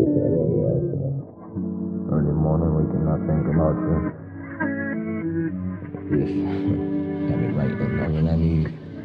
Early morning waking up thinking about you. Yeah. Got me writing on and I need.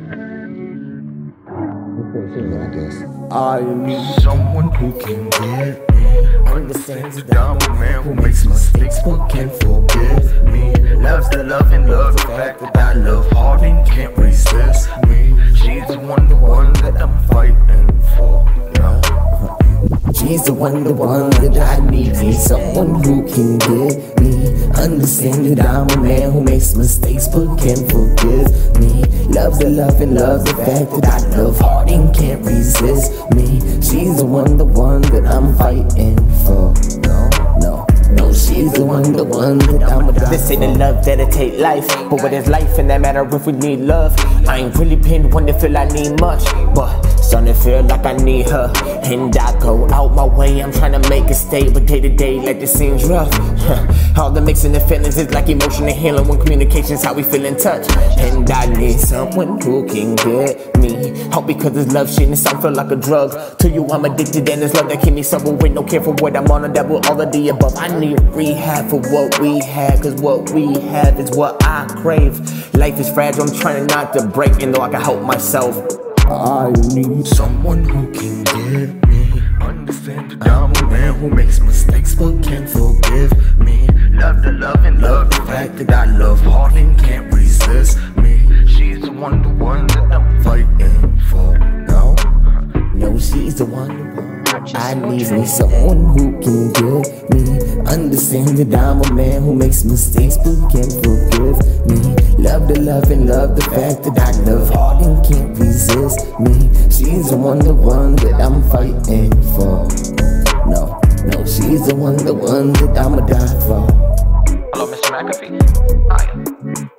I guess I need someone who can get me, understands that I'm a man who makes mistakes but can forgive me. Loves the love and loves the fact that I love hard and can't resist me. She's the one that I'm fighting for. She's the one that I need. Need someone who can get me, understand that I'm a man who makes mistakes but can forgive me. Loves the love and loves the fact that I love hard and can't resist me. She's the one that I'm fighting for. No, she's the one that I'm a. This ain't a love that'll take life, but what is life in that matter if we need love? I ain't really been the one to feel I need much, but starting to feel like I need her. And I go out my way, I'm trying to make it stay, but day to day like this seems rough. All the mixing the feelings is like emotional healing when communication's how we feel in touch. And I need someone who can get me. Hope because this love shit and some feel like a drug. To you I'm addicted and it's love that keep me sober with no care for what I'm on and that with all of the above. I need rehab for what we have, cause what we have is what I crave. Life is fragile, I'm trying not to break, and though I can help myself. I need someone who can get me, understand that I'm a man who makes mistakes but can forgive me. Love the love and love the fact that I love hard and can't resist me. She's the one that I'm fighting for. No, she's the one. I need me someone who can get me, understand that I'm a man who makes mistakes but can forgive me. Love the love and love the fact that I love hard and can't resist me. She's the one that I'm fighting for. No, she's the one that I'ma die for. Hello, Mr. McAfee. Hi.